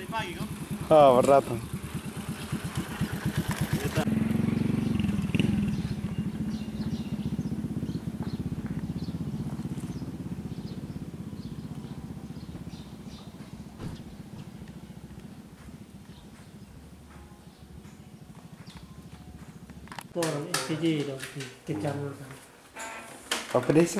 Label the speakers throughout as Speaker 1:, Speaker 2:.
Speaker 1: Oh, berat.
Speaker 2: Por SPJ dong di kecamatan.
Speaker 1: Apa desa?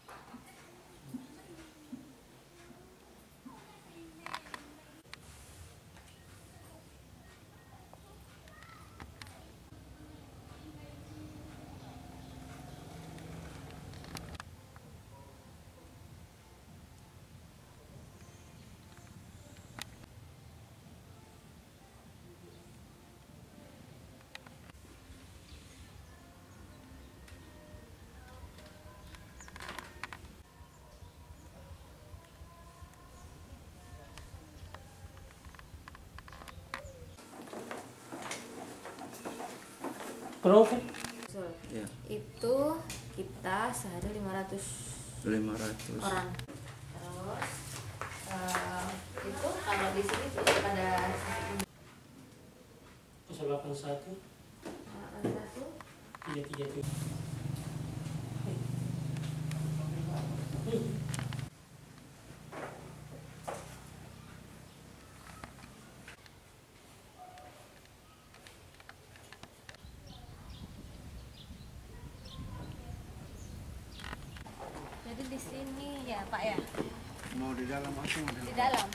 Speaker 2: Profit
Speaker 3: Ya,
Speaker 4: Itu kita sehari 500
Speaker 3: 500.
Speaker 4: orang. Terus itu kalau di sini pada
Speaker 2: 081
Speaker 4: satu
Speaker 2: 337.
Speaker 4: Jadi di sini ya Pak ya,
Speaker 1: Mau di dalam atau mau
Speaker 4: di dalam.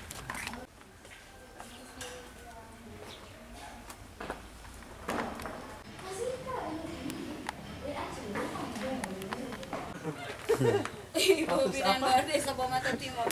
Speaker 4: Ibu Bidang Baru Desa Bomata Timur.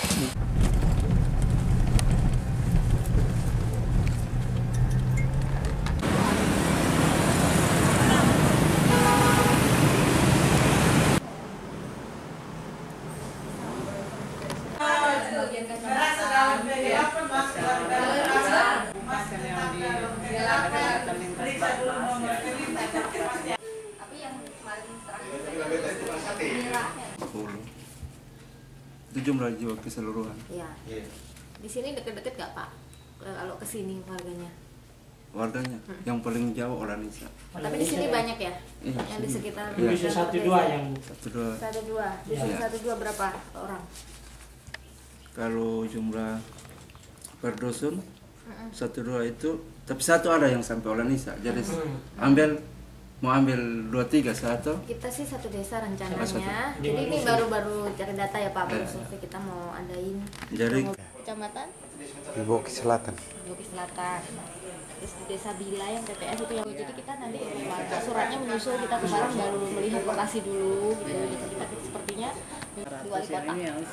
Speaker 4: Tapi yang paling terakhir merahnya.
Speaker 3: 10. Itu jumlah jiwa keseluruhan.
Speaker 4: Iya. Di sini deket-deket nggak Pak? Kalau ke sini warganya.
Speaker 3: Warganya yang paling jauh Olanisa.
Speaker 4: Tapi di sini banyak ya?
Speaker 3: Iya,
Speaker 4: Yang di
Speaker 3: sini.
Speaker 4: sekitar
Speaker 3: Iya.
Speaker 2: Bisa 1-2 yang
Speaker 3: 1-2.
Speaker 4: 1-2. Di
Speaker 2: Iya.
Speaker 4: sini 1-2 berapa orang?
Speaker 3: Kalau jumlah per dusun 1-2 itu, tapi satu ada yang sampai Olanisa. Jadi mau ambil 2-3 satu.
Speaker 4: Kita sih satu desa rencananya.
Speaker 3: Satu.
Speaker 4: Jadi ini baru-baru cari data ya Pak, baru survei kita mau adain.
Speaker 3: Jadi
Speaker 4: Kecamatan
Speaker 1: di Boki Selatan?
Speaker 4: Boki Selatan. Terus di Desa Bila yang TPS itu yang jadi kita nanti suratnya menyusul kita kemarin baru melihat lokasi dulu gitu. Jadi kita sepertinya di wali kota.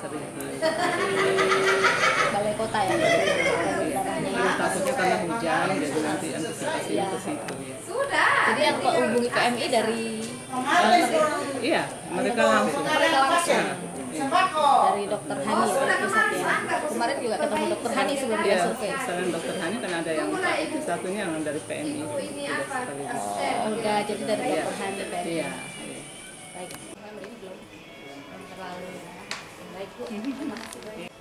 Speaker 4: Di balai kota ya.
Speaker 5: Takutnya karena hujan, jadi nanti antisipasinya ke situ ya.
Speaker 4: Jadi yang hubungi PMI dari
Speaker 5: Iya, mereka langsung.
Speaker 4: dari Dokter Hani ya, pusat ya. Kemarin juga ketemu Dokter Hani sebelum dia
Speaker 5: Iya,
Speaker 4: survei.
Speaker 5: selain dokter Hani kan ada yang satunya yang dari PMI. Tidak sekaligus.
Speaker 4: Oh, udah jadi dari Dokter Hani PMI.
Speaker 5: Iya.
Speaker 4: Baik. Ini belum terlalu baik Bu. Terima kasih banyak.